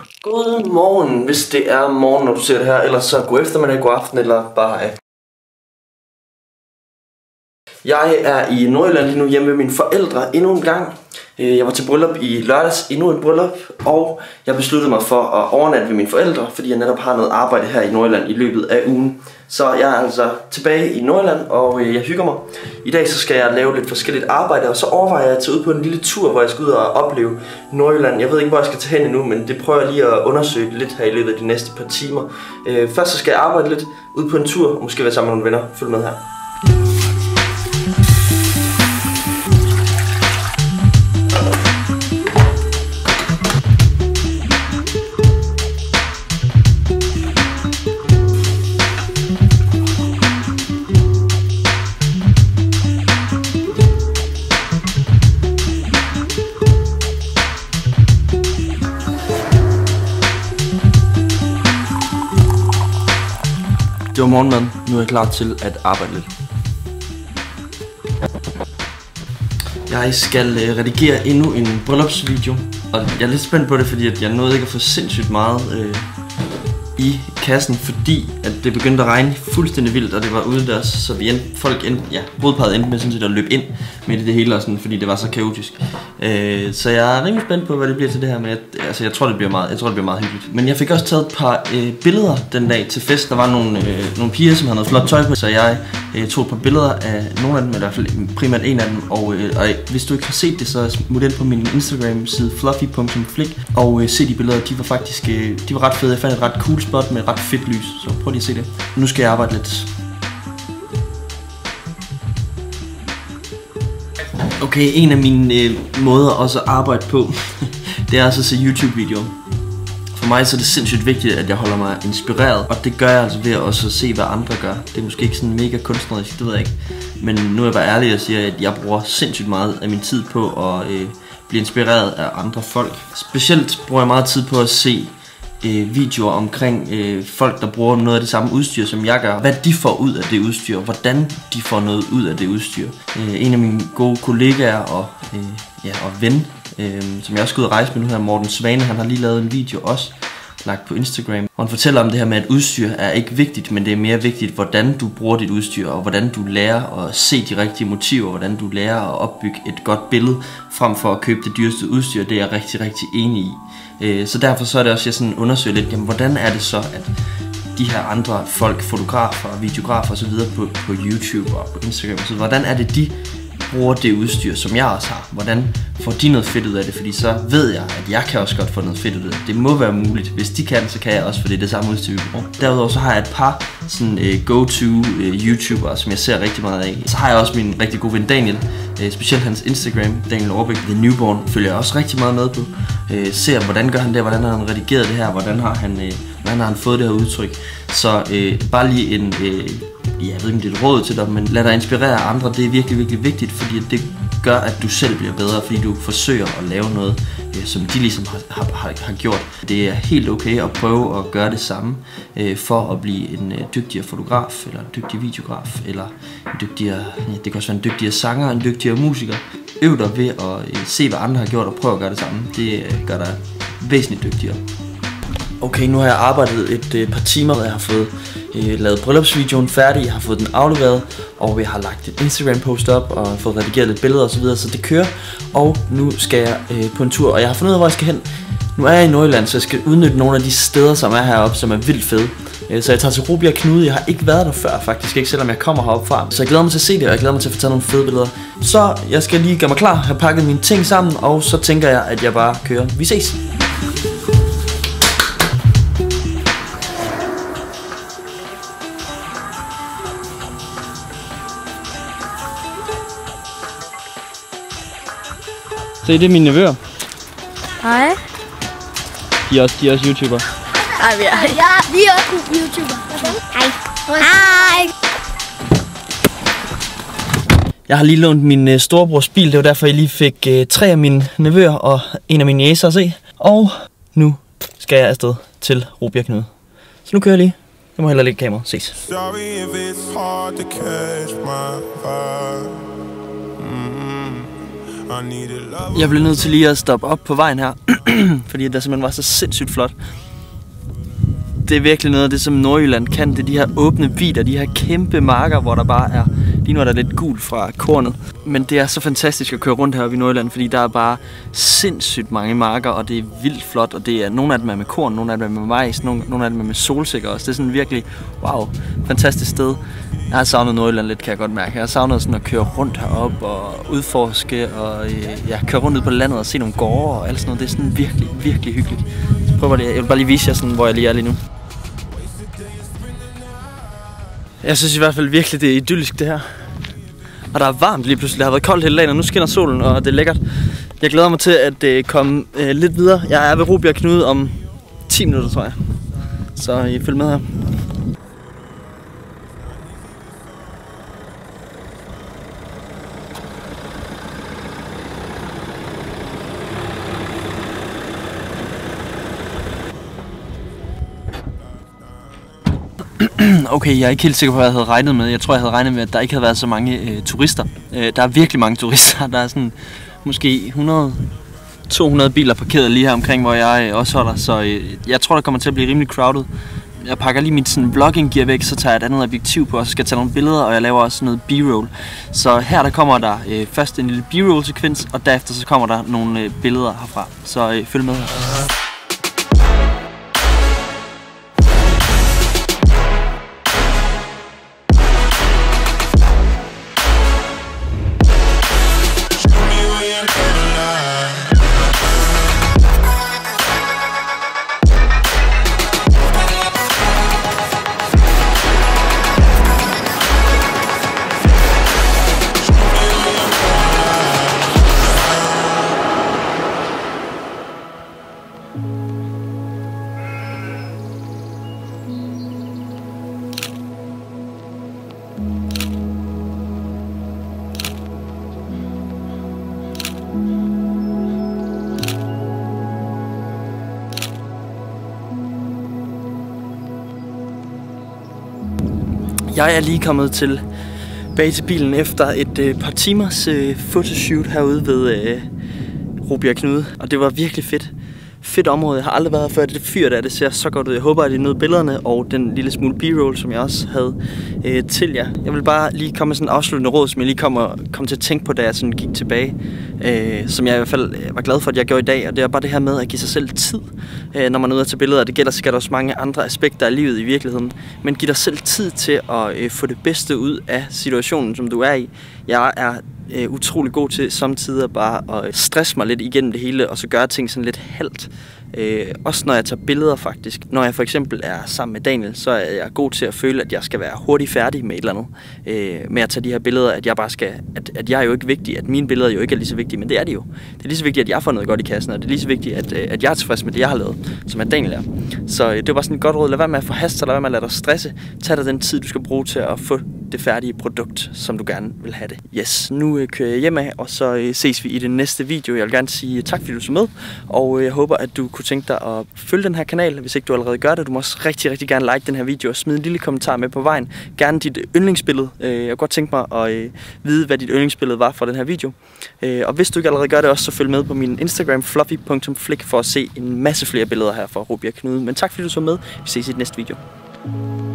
God morgen, hvis det er morgen, når du ser det her. Ellers så god eftermiddag, god aften eller bare hej. Jeg er i Nordjylland lige nu hjemme ved mine forældre endnu en gang. Jeg var til bryllup i lørdags, endnu et bryllup, og jeg besluttede mig for at overnatte ved mine forældre, fordi jeg netop har noget arbejde her i Nordjylland i løbet af ugen. Så jeg er altså tilbage i Nordjylland, og jeg hygger mig. I dag så skal jeg lave lidt forskelligt arbejde, og så overvejer jeg at tage ud på en lille tur, hvor jeg skal ud og opleve Nordjylland. Jeg ved ikke, hvor jeg skal tage hen endnu, men det prøver jeg lige at undersøge lidt her i løbet af de næste par timer. Først så skal jeg arbejde lidt ud på en tur, og måske være sammen med nogle venner. Følg med her. Det var morgenmad. Nu er jeg klar til at arbejde lidt. Jeg skal redigere endnu en bryllupsvideo, og jeg er lidt spændt på det, fordi at jeg nåede ikke at få sindssygt meget i kassen, fordi at det begyndte at regne fuldstændig vildt, og det var udendørs, så hovedparret endte med sådan set at løbe ind midt i det hele, og sådan, fordi det var så kaotisk. Så jeg er rimelig spændt på, hvad det bliver til det her, men jeg tror det bliver meget hyggeligt. Men jeg fik også taget et par billeder den dag til fest. Der var nogle piger, som havde noget flot tøj på, så jeg tog et par billeder af nogle af dem, eller i hvert fald primært en af dem, og hvis du ikke har set det, så smut ind på min Instagram side fluffy.flick og se de billeder. De var faktisk de var ret fede. Jeg fandt et ret cool spot med et ret fedt lys, så prøv lige at se det. Nu skal jeg arbejde lidt. Okay, en af mine måder også at arbejde på, det er altså at se YouTube-videoer. For mig så er det sindssygt vigtigt, at jeg holder mig inspireret, og det gør jeg altså ved at også se, hvad andre gør. Det er måske ikke sådan mega kunstnerisk, det ved jeg ikke. Men nu er jeg bare ærlig og siger, at jeg bruger sindssygt meget af min tid på at blive inspireret af andre folk. Specielt bruger jeg meget tid på at se videoer omkring folk, der bruger noget af det samme udstyr, som jeg gør. Hvad de får ud af det udstyr, hvordan de får noget ud af det udstyr. En af mine gode kollegaer og ven, som jeg også skal ud og rejse med nu her, Morten Svane, han har lige lavet en video også, lagt på Instagram. Og han fortæller om det her med, at udstyr er ikke vigtigt, men det er mere vigtigt, hvordan du bruger dit udstyr, og hvordan du lærer at se de rigtige motiver, hvordan du lærer at opbygge et godt billede, frem for at købe det dyreste udstyr. Det er jeg rigtig, rigtig enig i. Så derfor så er det også, jeg sådan undersøger lidt, jamen, hvordan er det så, at de her andre folk, fotografer, videografer osv. på YouTube og på Instagram osv., hvordan er det, de bruger det udstyr, som jeg også har? Hvordan får de noget fedt ud af det? Fordi så ved jeg, at jeg kan også godt få noget fedt ud af det. Det må være muligt. Hvis de kan, så kan jeg også, for det er det samme udstyr, vi bruger. Derudover så har jeg et par sådan go-to YouTubere, som jeg ser rigtig meget af. Så har jeg også min rigtig gode ven Daniel, specielt hans Instagram, Daniel Aarbæk, The Newborn, følger jeg også rigtig meget med på. Ser, hvordan gør han det, hvordan har han redigeret det her, hvordan har han fået det her udtryk. Så bare lige en... jeg ved ikke, om det er et råd til dig, men lad dig inspirere af andre. Det er virkelig, virkelig vigtigt, fordi det gør, at du selv bliver bedre, fordi du forsøger at lave noget, som de ligesom har gjort. Det er helt okay at prøve at gøre det samme, for at blive en dygtigere fotograf, eller en dygtig videograf, eller en dygtigere, det kan også være en dygtigere sanger, en dygtigere musiker. Øv dig ved at se, hvad andre har gjort, og prøve at gøre det samme. Det gør dig væsentligt dygtigere. Okay, nu har jeg arbejdet et par timer, og jeg har fået lavet bryllupsvideoen færdig, jeg har fået den afleveret, og jeg har lagt et Instagram post op, og fået redigeret lidt billeder osv., så det kører. Og nu skal jeg på en tur, og jeg har fundet ud af, hvor jeg skal hen. Nu er jeg i Nordjylland, så jeg skal udnytte nogle af de steder, som er heroppe, som er vildt fede. Så jeg tager til Rubjerg Knude. Jeg har ikke været der før, faktisk ikke, selvom jeg kommer heroppe fra. Så jeg glæder mig til at se det, og jeg glæder mig til at få taget nogle fede billeder. Så jeg skal lige gøre mig klar, have pakket mine ting sammen, og så tænker jeg, at jeg bare kører. Vi ses! Se, det er mine nevøer. Hej. De er også YouTuber. Hej, vi er også YouTuber. Hej. Hej. Jeg har lige lånt min storebrors bil, det var derfor jeg lige fik 3 af mine nevøer og en af mine niecer at se. Og nu skal jeg afsted til Rubjerg Knude. Så nu kører jeg lige. Jeg må hellere lægge kamera. Ses. Jeg blev nødt til lige at stoppe op på vejen her, fordi der simpelthen var så sindssygt flot. Det er virkelig noget af det, som Nordjylland kan. Det er de her åbne vidder, de her kæmpe marker, hvor der bare er... Lige nu er der lidt gul fra kornet. Men det er så fantastisk at køre rundt heroppe i Nordjylland, fordi der er bare sindssygt mange marker, og det er vildt flot. Og det er nogle af dem er med korn, nogle af dem er med majs, nogle af dem er med solsikker også. Det er sådan virkelig, wow, fantastisk sted. Jeg har savnet Nordjylland lidt, kan jeg godt mærke. Jeg har savnet sådan at køre rundt heroppe og udforske, og køre rundt ud på landet og se nogle gårde og alt sådan noget. Det er sådan virkelig, virkelig hyggeligt. Så prøver jeg vil bare lige vise jer sådan, hvor jeg lige er lige nu. Jeg synes i hvert fald virkelig, det er idyllisk det her. Og der er varmt lige pludselig. Det har været koldt hele dagen, og nu skinner solen, og det er lækkert. Jeg glæder mig til at komme lidt videre. Jeg er ved Rubjerg Knude om 10 minutter, tror jeg. Så følg med her. Okay, jeg er ikke helt sikker på, hvad jeg havde regnet med. Jeg tror, jeg havde regnet med, at der ikke havde været så mange turister. Der er virkelig mange turister. Der er sådan måske 100-200 biler parkeret lige her omkring, hvor jeg også holder. Så jeg tror, der kommer til at blive rimelig crowded. Jeg pakker lige mit sådan vlogging-gear væk, så tager jeg et andet objektiv på, og så skal jeg tage nogle billeder, og jeg laver også noget b-roll. Så her der kommer der først en lille b-roll-sekvens, og derefter så kommer der nogle billeder herfra. Så følg med her. Jeg er lige kommet tilbage til bilen efter et par timers photoshoot herude ved Rubjerg Knude, og det var virkelig fedt område. Jeg har aldrig været her før. Det fyr der, det ser så godt ud. Jeg håber, at I nød billederne og den lille smule b-roll, som jeg også havde til jer. Jeg vil bare lige komme med sådan en afsluttende råd, som jeg lige kom til at tænke på, da jeg sådan gik tilbage. Som jeg i hvert fald var glad for, at jeg gjorde i dag. Og det er bare det her med at give sig selv tid, når man er ude at tage billeder. Det gælder sikkert også mange andre aspekter af livet i virkeligheden. Men giv dig selv tid til at få det bedste ud af situationen, som du er i. Jeg er utrolig god til samtidig bare at stresse mig lidt igennem det hele, og så gøre ting sådan lidt halvt. Også når jeg tager billeder faktisk. Når jeg for eksempel er sammen med Daniel, så er jeg god til at føle, at jeg skal være hurtigt færdig med et eller andet. Med at tage de her billeder, at jeg bare skal, at jeg er jo ikke vigtig, at mine billeder jo ikke er lige så vigtige, men det er de jo. Det er lige så vigtigt, at jeg får noget godt i kassen, og det er lige så vigtigt, at jeg er tilfreds med det, jeg har lavet, som at Daniel er. Så det var sådan et godt råd. Lad være med at forhaste sig, lad være med at lade dig stresse. Tag dig den tid, du skal bruge til at få det færdige produkt, som du gerne vil have det. Yes, nu kører jeg hjem af, og så ses vi i den næste video. Jeg vil gerne sige tak, fordi du så med, og jeg håber, at du kunne tænke dig at følge den her kanal, hvis ikke du allerede gør det. Du må også rigtig, rigtig gerne like den her video og smide en lille kommentar med på vejen. Gerne dit yndlingsbillede. Jeg kunne godt tænke mig at vide, hvad dit yndlingsbillede var for den her video. Og hvis du ikke allerede gør det også, så følg med på min Instagram, fluffy.flik, for at se en masse flere billeder her fra Rubjerg Knude. Men tak, fordi du så med. Vi ses i den næste video.